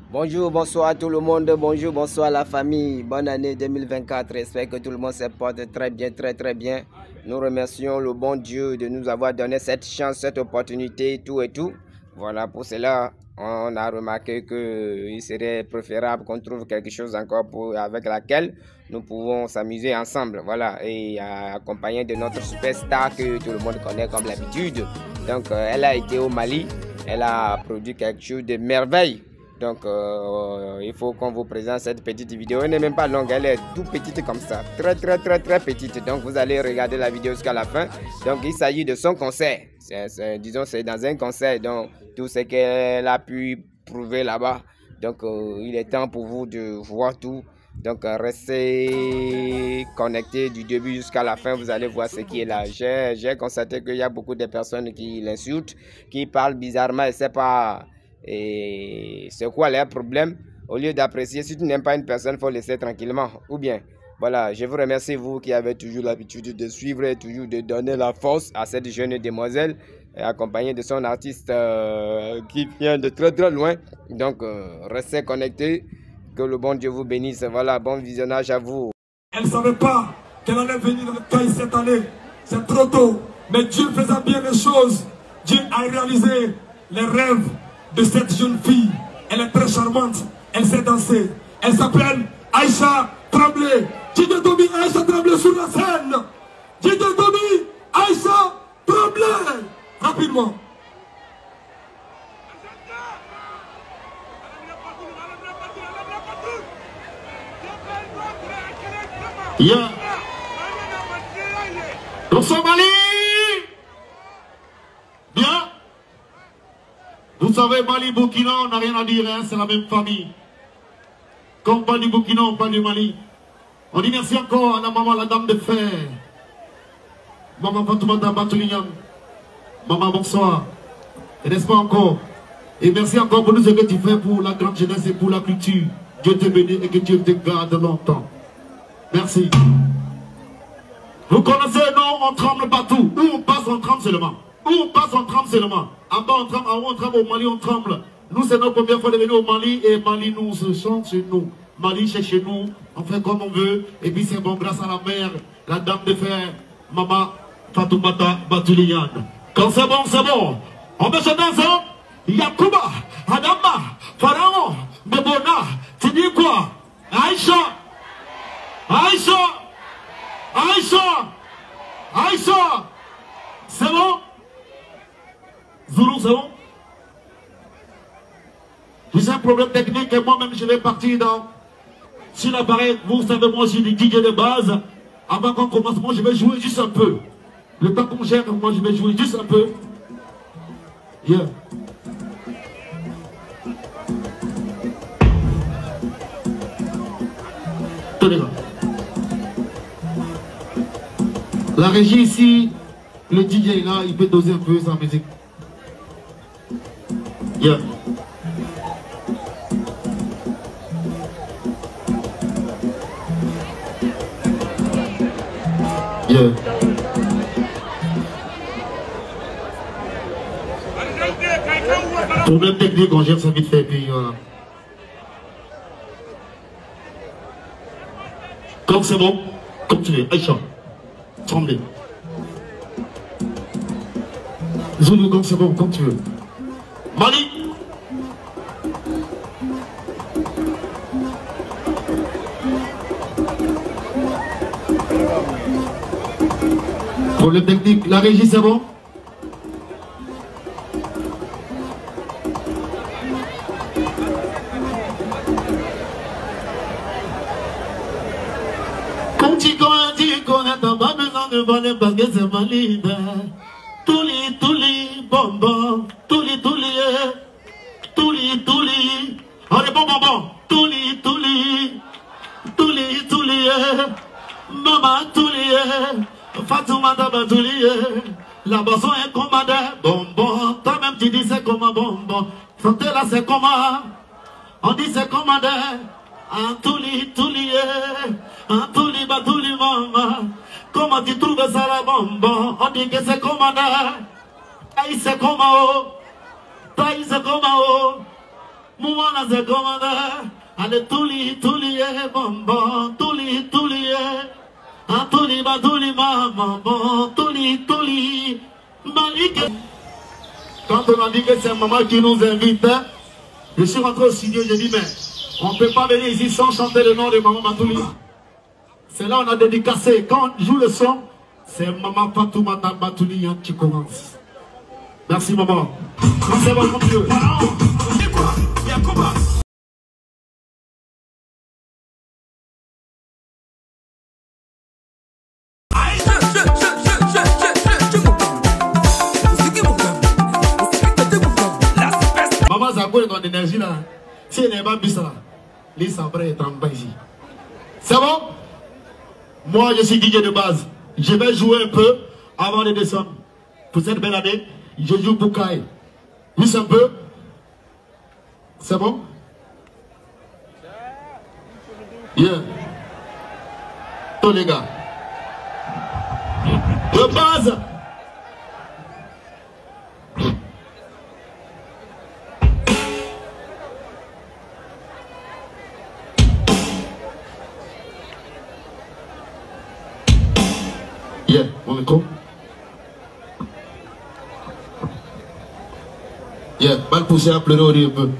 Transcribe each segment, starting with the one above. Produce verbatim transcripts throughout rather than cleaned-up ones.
Bonjour, bonsoir à tout le monde, bonjour, bonsoir la famille, bonne année deux mille vingt-quatre, j'espère que tout le monde se porte très bien, très très bien. Nous remercions le bon Dieu de nous avoir donné cette chance, cette opportunité, tout et tout. Voilà, pour cela, on a remarqué qu'il serait préférable qu'on trouve quelque chose encore pour, avec laquelle nous pouvons s'amuser ensemble. Voilà, et euh, accompagné de notre superstar que tout le monde connaît comme l'habitude. Donc, euh, elle a été au Mali, elle a produit quelque chose de merveille. Donc, euh, il faut qu'on vous présente cette petite vidéo. Elle n'est même pas longue, elle est tout petite comme ça. Très, très, très, très petite. Donc, vous allez regarder la vidéo jusqu'à la fin. Donc, il s'agit de son concert. C'est, c'est, disons, c'est dans un concert. Donc, tout ce qu'elle a pu prouver là-bas. Donc, euh, il est temps pour vous de voir tout. Donc, euh, restez connectés du début jusqu'à la fin. Vous allez voir ce qui est là. J'ai, j'ai constaté qu'il y a beaucoup de personnes qui l'insultent, qui parlent bizarrement. Et c'est pas... Et c'est quoi leur problème? Au lieu d'apprécier, si tu n'aimes pas une personne, il faut laisser tranquillement. Ou bien, voilà, je vous remercie, vous qui avez toujours l'habitude de suivre et toujours de donner la force à cette jeune demoiselle, accompagnée de son artiste euh, qui vient de très très loin. Donc, euh, restez connectés. Que le bon Dieu vous bénisse. Voilà, bon visionnage à vous. Elle ne savait pas qu'elle allait venir dans le pays cette année. C'est trop tôt. Mais Dieu faisait bien les choses. Dieu a réalisé les rêves de cette jeune fille. Elle est très charmante, elle sait danser. Elle s'appelle Aïcha Tremblay. Didier Domi, Aïcha Tremblay sur la scène. Didier Domi, Aïcha Tremblay. Rapidement. Yeah. Bonsoir Mali. Bien. Vous savez, Mali, Burkina, on n'a rien à dire, hein, c'est la même famille. Comme pas du Burkina, on parle du Mali. On dit merci encore à la maman, la dame de fer. Maman Fatoumata Batoulignan. Maman, bonsoir. Et n'est-ce pas encore? Et merci encore pour tout ce que tu fais pour la grande jeunesse et pour la culture. Dieu te bénisse et que Dieu te garde longtemps. Merci. Vous connaissez, non, on tremble partout. Où on passe, on tremble seulement. Où on passe, on tremble seulement. En bas, on tremble, en haut, on tremble, au Mali, on tremble. Nous, c'est notre première fois de venir au Mali, et Mali, nous, se chante chez nous. Mali, c'est chez nous, on fait comme on veut, et puis c'est bon, grâce à la mère, la dame de fer, Maman Fatoumata Batoulignan. Quand c'est bon, c'est bon. On met ce danse, hein? Yacouba, Adama, Pharaon, Bebona, tu dis quoi? Aïcha, Aïcha, Aïcha, Aïcha, c'est bon? Zoulou, c'est bon? J'ai un problème technique et moi-même je vais partir dans... Sur l'appareil, vous savez, moi je suis D J de base. Avant qu'on commence, moi je vais jouer juste un peu. Le temps qu'on gère, moi je vais jouer juste un peu. Yeah. Tenez là. La régie ici, le D J là, il peut doser un peu sa musique. Yeah. Yeah. Problème technique, on gère ça vite fait, puis voilà. Quand c'est bon, continuez. Aïcha, tremblez. Zoulou, quand c'est bon, quand tu veux. Mali. Problème technique, la régie c'est bon? Quand tu connais, tu connais, t'as pas besoin de voler parce que c'est valide. Touli, touli, bonbon, touli, touli, touli, touli. Allez, bon, bon, bon, touli, touli, touli, touli, maman, touli. Fatoumata Batoulignan, la boisson est commandée, bonbon, toi-même tu dis c'est comment bonbon, santé là c'est comment, on dit c'est commandé, en touli, touli, en touli, batouli, maman, comment tu trouves ça la bonbon, on dit que c'est commandé, aïe c'est comment, taï c'est comment, Mouma la se commande. Allez, touli, touli, bonbon, touli, touli, ah, touli, ba, touli, maman, bon, touli, touli, Malik. Quand on a dit que c'est maman qui nous invite, je suis rentré au studio, j'ai dit, mais on ne peut pas venir ici sans chanter le nom de maman Batouli. C'est là on a dédicacé. Quand on joue le son, c'est maman Fatoumata Batouli qui commence. Merci maman. C'est votre Dieu. Maman, ça coule ton énergie là. Si elle n'est pas bis là, les sabrés est en bas ici. C'est bon? Moi, je suis D J de base. Je vais jouer un peu avant de descendre. Pour cette belle année, je joue Bukai. Juste un peu. C'est bon? Yeah. Tous les gars. De base. Yeah, on est con. Yeah, mal poussé à pleurer un peu.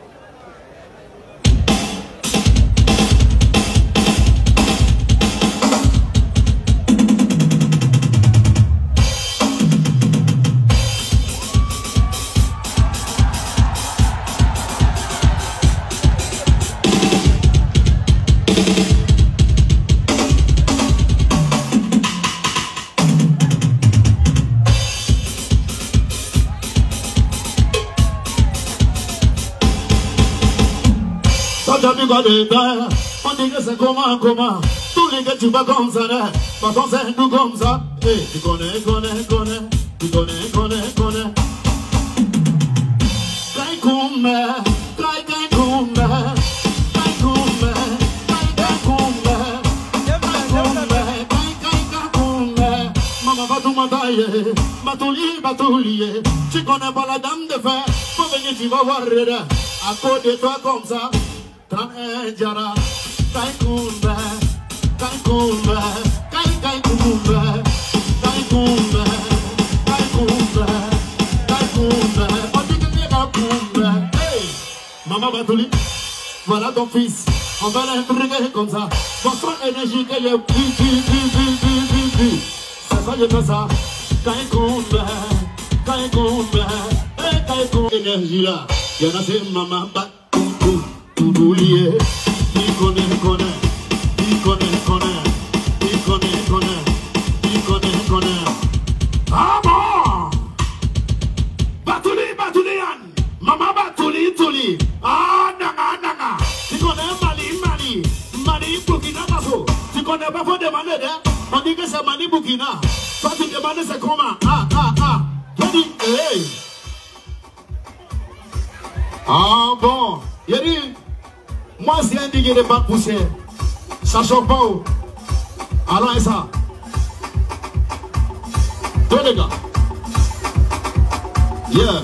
On dit que c'est comment, comment. Tous les gars tu vas comme ça, pas comme ça, nous comme ça. Hey, tu connais, connais, connais, tu connais, connais, connais. Kai kume, kai kai kume, kai kume, kai kai kume, kai kume, kai kai kai kume. Maman va tout m'entailler, Batouli, Batouli. Tu connais pas la dame de fer, faut venir tu vas voir à côté de toi comme ça. Jara, kai kumbe, kai kumbe, kai kai kumbe, kai kumbe, kai kumbe, kai kumbe, on dit que c'est la kumbe. Hey, maman Batouli, voilà ton fils, on va l'intégrer comme ça. Votre énergie qu'elle est plus, plus, plus, plus, plus, plus, plus. C'est ça, je fais ça. Kai kumbe, kai kumbe, hey, kai kumbe. Énergie là, y'en a c'est maman Batouli. Tout lié, il connaît, connaît, il connaît, connaît, il connaît, connaît, il connaît, connaît. Ah bon? Batouli, Batouli, maman Batouli, Touli. Ah, nanga, nanga. Tu connais Mali, Mali, Mali, Burkina Faso. Tu connais pas, faut demander, hein? On dit que c'est Mali, Burkina. Toi, tu demandes c'est comment? Ah, ah, ah. Tu dis, hey. Ah bon? Il dit, moi c'est un digue de pas poussé. Ça choque pas où? Alors et ça. Tous les gars. Yeah.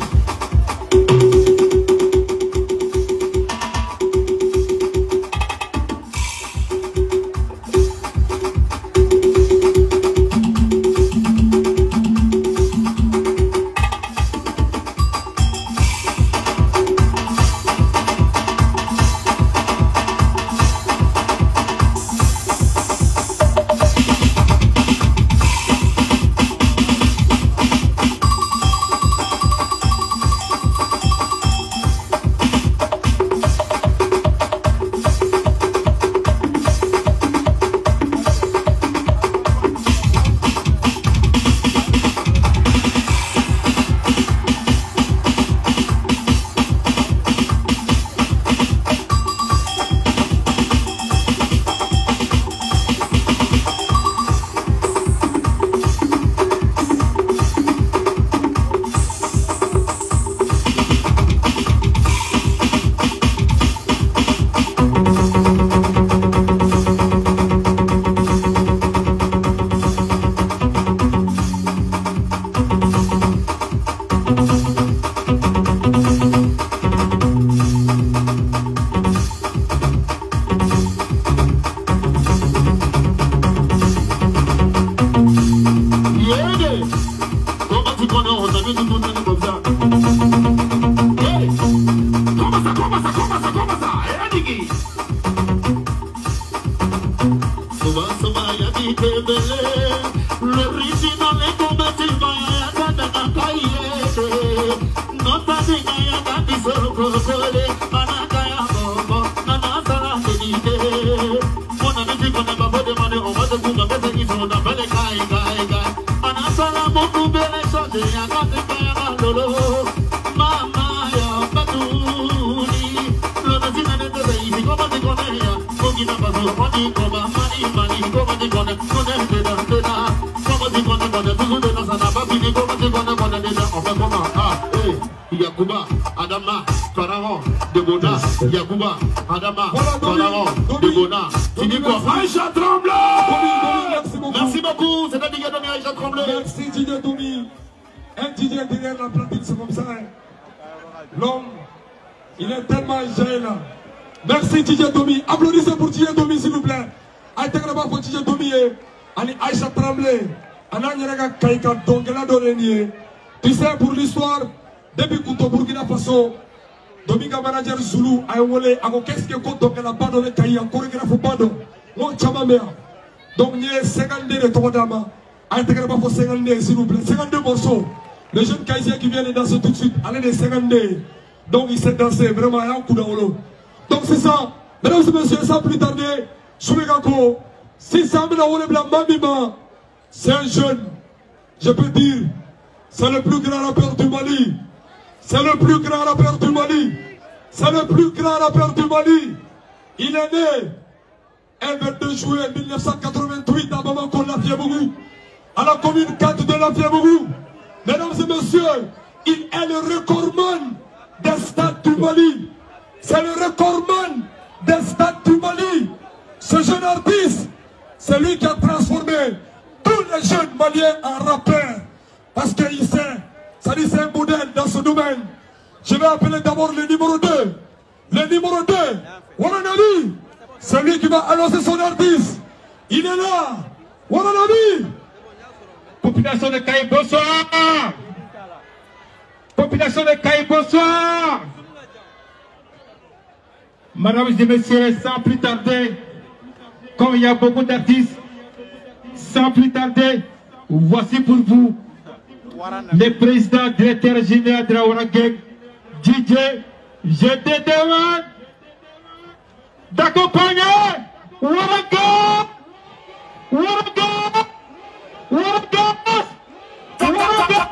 Yakuba, Adama, Pharaon, Debona, Yakuba, Adama, Pharaon, Debona. Tu dis quoi? Aïcha Tremblay! Merci beaucoup, c'est Didier Domi, Aïcha Tremblay. Merci Didier Domi. Un Didier derrière la platine, c'est comme ça. Hein. L'homme, il est tellement gêné là. Merci Didier Domi. Applaudissez pour Didier Domi, s'il vous plaît. Aïcha Tremblay pour Didier Domi. Aïcha Tremblay. Ananyaraga Kaika Dongela Donenier. Tu sais, pour l'histoire, depuis Kouto Burkina Faso, Dominga manager Zulu a volé à qu'est-ce que compte donc la bande de Kaï, un chorégraphe bande, mon chamamea. Donc, il y a cinquante-deux de Tomadama, intégré pour cinquante-deux, s'il vous plaît, cinquante-deux morceaux. Les jeunes Kaïsiens qui viennent danser tout de suite, allez les cinquante-deux. Donc, ils s'est dansé vraiment à un coup d'eau. Donc, c'est ça, mesdames et messieurs, sans plus tarder, Soumegako, six cent mille euros blanc Mamima, c'est un jeune, je peux dire, c'est le plus grand rappeur du Mali. C'est le plus grand rappeur du Mali. C'est le plus grand rappeur du Mali. Il est né le vingt-deux juillet mille neuf cent quatre-vingt-huit à Bamako, la Fiebougou, à la commune quatre de la Fiebougou. Mesdames et messieurs, il est le recordman des stades du Mali. C'est le recordman des stades du Mali. Ce jeune artiste, c'est lui qui a transformé tous les jeunes Maliens en rappeurs. Parce qu'il sait, ça dit c'est un modèle dans ce domaine. Je vais appeler d'abord le numéro deux. Le numéro deux, Wananabi, c'est lui qui va annoncer son artiste. Il est là. Wananabi. Population de Kaï, bonsoir. Population de Kaï, bonsoir. Madame et messieurs, sans plus tarder, comme il y a beaucoup d'artistes, sans plus tarder, voici pour vous le président directeur général de la Ouarageng, D J, je te demande d'accompagner Ouarageng, Ouarageng, Ouarageng, Ouarageng,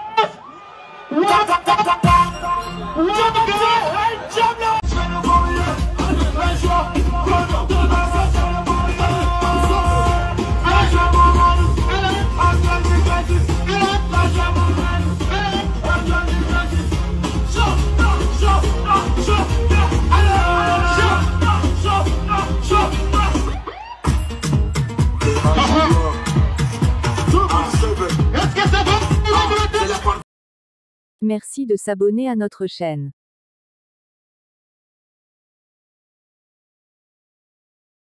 Merci de s'abonner à notre chaîne.